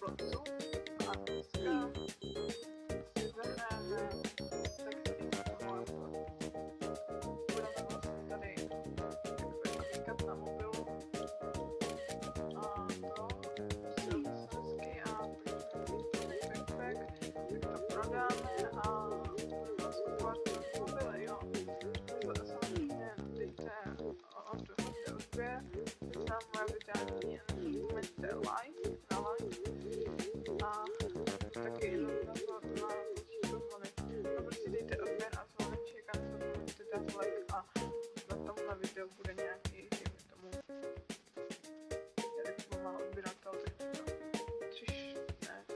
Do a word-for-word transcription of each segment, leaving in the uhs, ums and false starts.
Robloxu a dneska si zahrajeme texty k tomu. Budeme vlastně tady klikat na mobilu a to posíláme S M Sky a plníme backpack, tak to prodáme a budeme skupovat mobily, jo. Samozřejmě dejte od odběr, znám moje vydání NEZAPOMEÑTE live, na live a taky jenom na to, na to zvoneček. No prostě dejte odběr a zvoneček a nezapomeňte dát like a na tomhle videu bude nějaký, dejme tomu, jak mám málo odběratel, tak třeba tři, ne,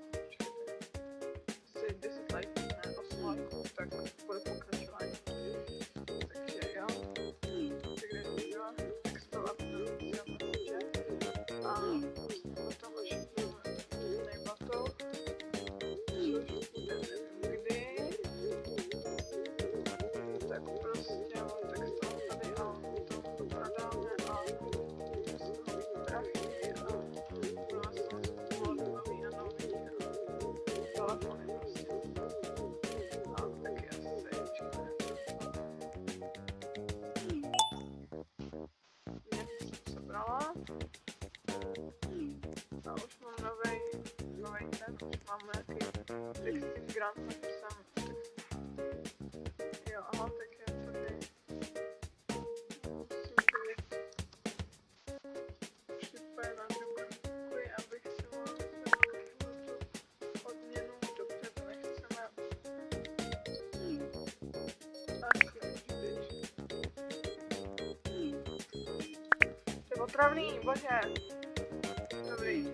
asi deset lajků, ne, osm lajků, tak bude pokračování. Takže jo, tak jdeme textovat do a potom až nejbatou, což bude nevím kdy, tak prostě mám textovat tady a to prodáme a z toho mít prachy a budeme se nakupovat nový a nový telefony prostě. A taky asi zajíčíme. Něco jsem sebrala. A už mám novej, novej ten, už mám nějaký texting grant, takže jsem text. Jo, aha, tak je tady. Musím být připojen na dobrý, abych si mohl vzít tu odměnu, dobře, to nechceme. Asi už běž. To je otravný, bože. Dobrý.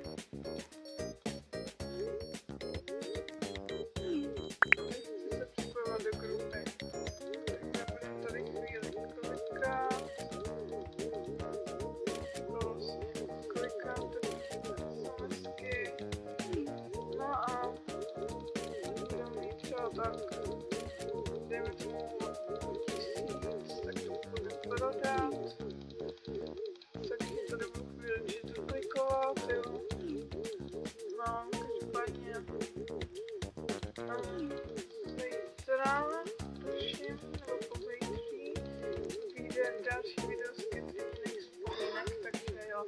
Chci se připojovat do grupy. Takže budeme tady chvíli klikat. Klikat, SMSky. No a budeme mít třeba tak, dejme tomu tisíc, tak to budu prodat. Takže tady budu chvíli čítu klikovat, jo. No, každopádně um, zítra, tuším, nebo pozítří, vyjde další video z květných vzpomínek, takže jo.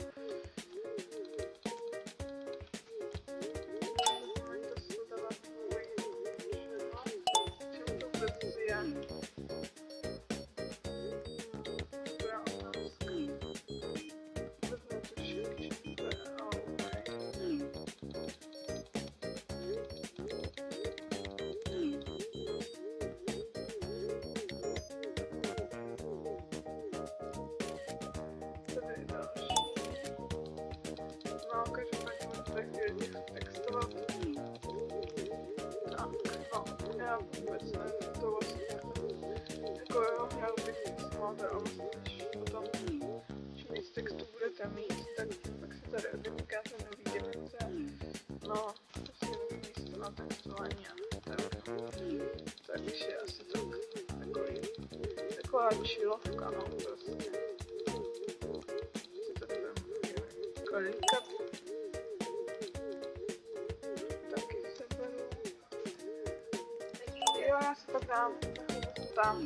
Nezapomeňte sledovat můj channel, čemu to vůbec je. Dobrá otázka. Vezmu tuším, čím to je, ale tady další. No, každopádně budu tady chvíli textovat. Tak, no, já vůbec nevím, to vlastně, jako jo, já bych si mohla teda vlastně, když potom, čím víc textu budete mít, tak pak si tady odemíkáte nový dimenze. No, prostě nový místo na textování a tak. Takže asi tak, takový, taková čilovka, no, prostě. Si tady budeme klikat. Taky se beru. Jo, já se tak dám, tam.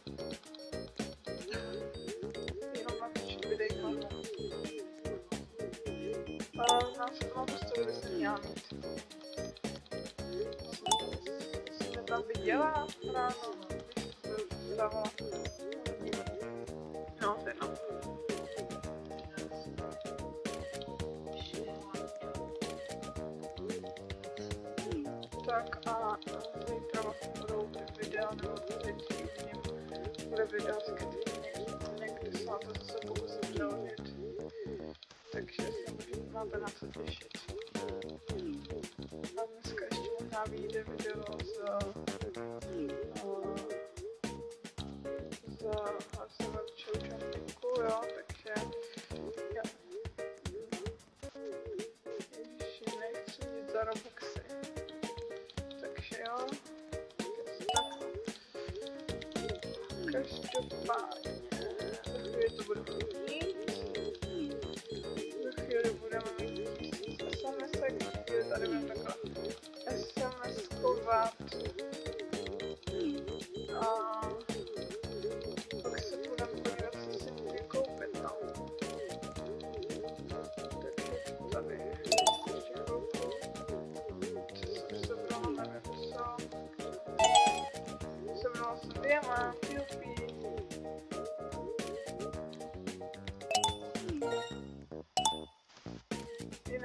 Jenom natočit videjko. Ale nás to mám prostě kdyby měla mít. Jste tam viděla ráno, když se zdávala. No, to je no. Tak a zítra vlastně budou ty videa, nebo zítří v něm bude video z někdy se na to zase pokusím přeložit. Takže se máte na co těšit. A dneska ještě možná vyjde video z z HRÁLA, jo, takže jo. Ježiši, nechci jít za Robloxy. Takže jo, tak každopádně za chvíli to budu mít. Za chvíli budeme mít tisíc SMSek, za chvíli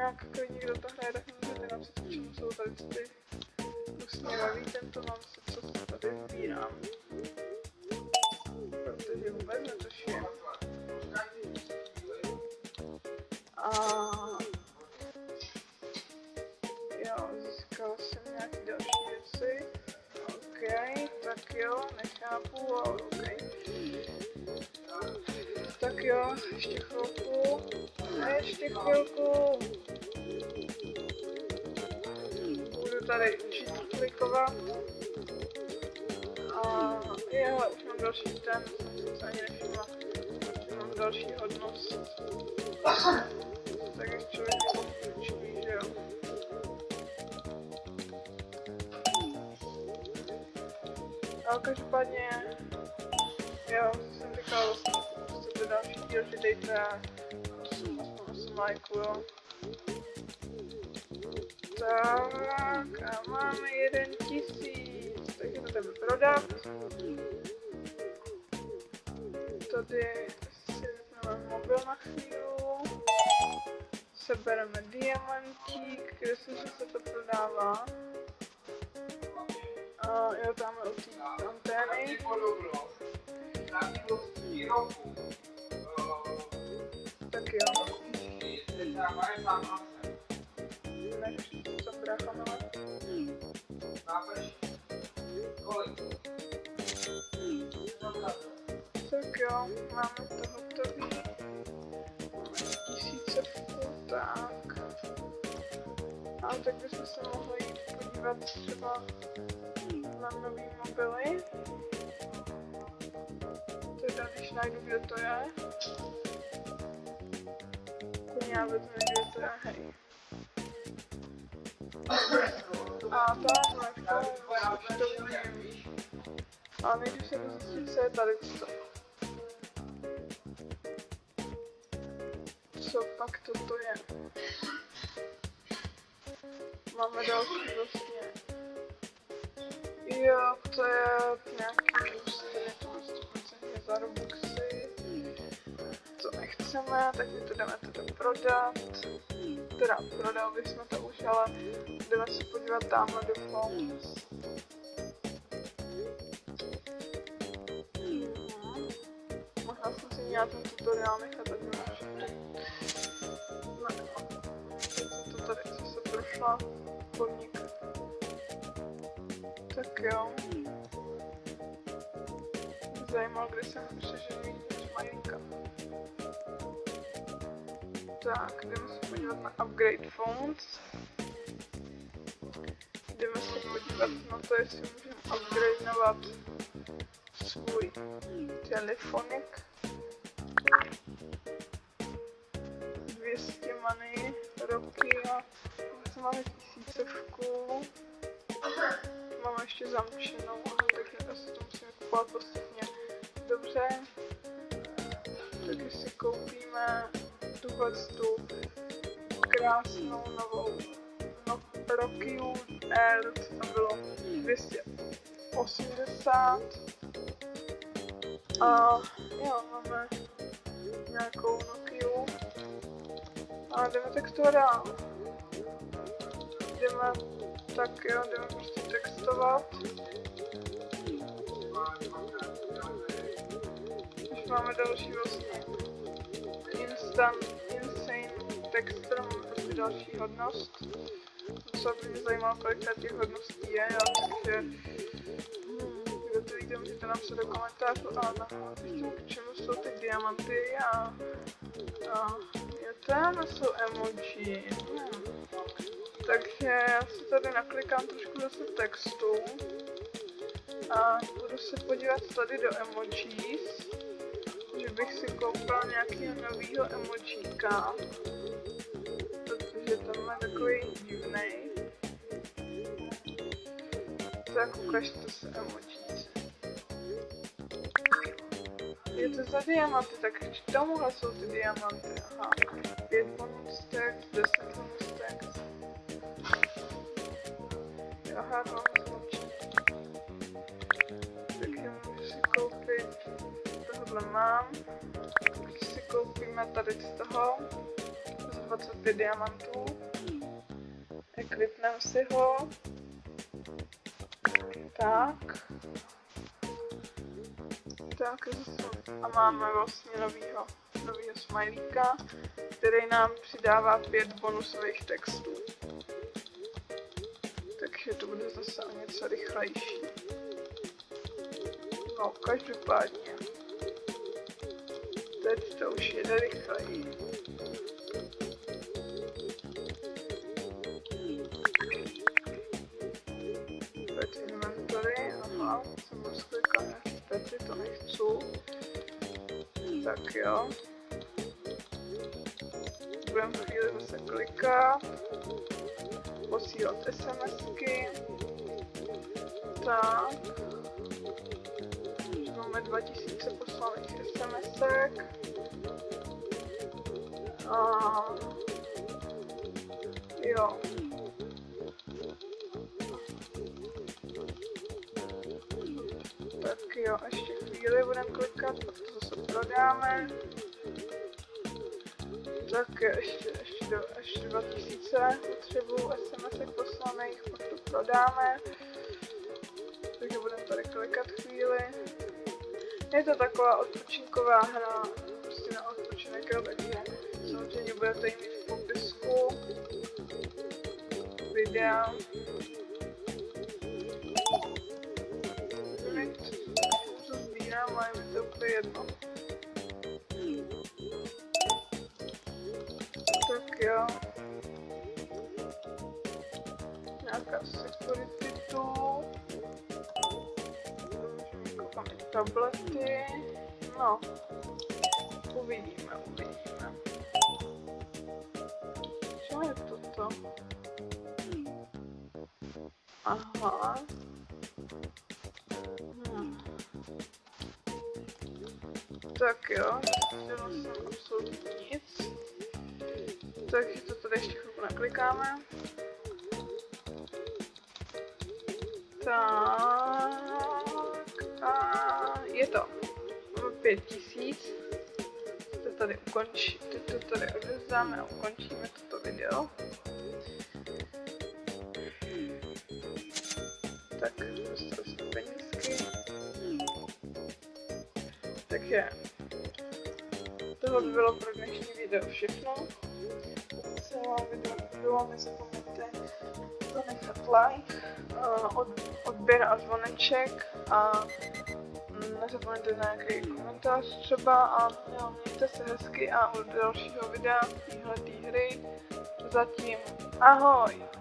nějak klidně kdo to hraje, tak můžete napsat, k čemu jsou tady ty usměvavý tento nonsense, co se tady sbírám. Protože vůbec netuším. A jo, získala jsem nějaké další věci. OK, tak jo, nechápu, ale OK. Tak jo, ještě chvilku. Ještě chvilku. Budu tady učit klikovat. A jo, už mám další ten, jsem se ani nevšimla. Mám další hodnost. Tak jak člověk učí, že jo. Ale každopádně, jo, jsem říkala vlastně, chcete další díl, že dejte osm lajků, jo. Tak a máme jeden tisíc, takže to jdeme prodat. Tady si vypneme mobil na chvíli. Sebereme diamantík, kde se, že se to prodává. A jo, tam je od té antény. Tak jo. Než to bráchanové. Tak jo, máme to hotový. Tisícovku, tak. A tak bychom se mohli jít podívat třeba na nový mobily. Teda když najdu, kde to je. Já vezmu, kde to je, hej. A tak, tak, už to umím. Ale nejdřív se zjistit, co je tady to. Co pak toto je? Máme další vlastně. Jo, to je nějaký booster, je to sto procent za Robloxy. To nechceme, tak my to jdeme teda prodat. Teda prodal bychom to už, ale jdeme se podívat tamhle do phones. Možná jsem si měla ten tutoriál nechat, tak to tady zase prošla podnik. Tak jo. Zajímalo, kde jsem přežený smajlíka. Tak, jdeme se podívat na upgrade phones. Jdeme se podívat na to, jestli můžeme upgradeovat svůj telefonik. dvě stě money, roky a máme tisícovku. Máme ještě zamčenou, takže asi to musíme kupovat postupně. Dobře. Takže si koupíme tuhle tu krásnou novou no, Nokiu R, co tam bylo dvě stě osmdesát. A jo, máme nějakou Nokiu. A jdeme textovat dál. Jdeme, tak jo, jdeme prostě textovat. Už máme další vlastně instant, insane texture, máme prostě další hodnost. Co by mě zajímalo, kolik těch hodností je, takže hmm, kdo to víte, můžete napsat do komentářů a napíšte, k čemu jsou ty diamanty a, a je tam jsou emoji. Hmm. Takže já si tady naklikám trošku zase textu a budu se podívat tady do emojis, že bych si koupil nějakého novýho emojíka, protože ten má takový divnej. Tak ukažte se emojis. Je to za diamanty, tak k tomuhle jsou ty diamanty. Aha, pět bonus text, deset bonus text. Aha, mám zločit. Takže můžu si koupit, tohle mám. Takže si koupíme tady z toho, z dvacet pět diamantů. Equipneme si ho. Tak. Tak a máme vlastně novýho, novýho smajlíka, který nám přidává pět bonusových textů. Takže to bude zase o něco rychlejší. No, každopádně. Teď to už jede rychleji. Teď inventory, aha, jsem rozklikal nějaký pety, to nechci. Tak jo. Budeme chvíli zase klikat. Posílat SMSky. Tak. Máme dva tisíce poslaných SMSek. A jo. Tak jo, ještě chvíli budeme klikat, pak to zase prodáme. Tak ještě, ještě, do, ještě dva tisíce potřebuji SMSek poslaných, pak to prodáme. Takže budeme tady klikat chvíli. Je to taková odpočinková hra, prostě na odpočinek, takže samozřejmě budete ji mít v popisku videa. Co sbírám, ale mi to úplně jedno. Tak jo. Nějaká security tu. Máme tablety. No. Uvidíme, uvidíme. Co je toto? Aha. Hmm. Tak jo, chtěla jsem absolutně nic. Takže to tady ještě chvilku naklikáme. Tak a je to. Máme pět tisíc. To tady ukončí, to tady odevzdáme a ukončíme toto video. Tak, dostali jsme penízky. Takže tohle by bylo pro dnešní video všechno. Pokud se vám video líbilo, nezapomeňte zanechat like, od, odběr a zvoneček a nezapomeňte na nějaký komentář třeba a jo, mějte se hezky a u dalšího videa téhletý hry zatím ahoj!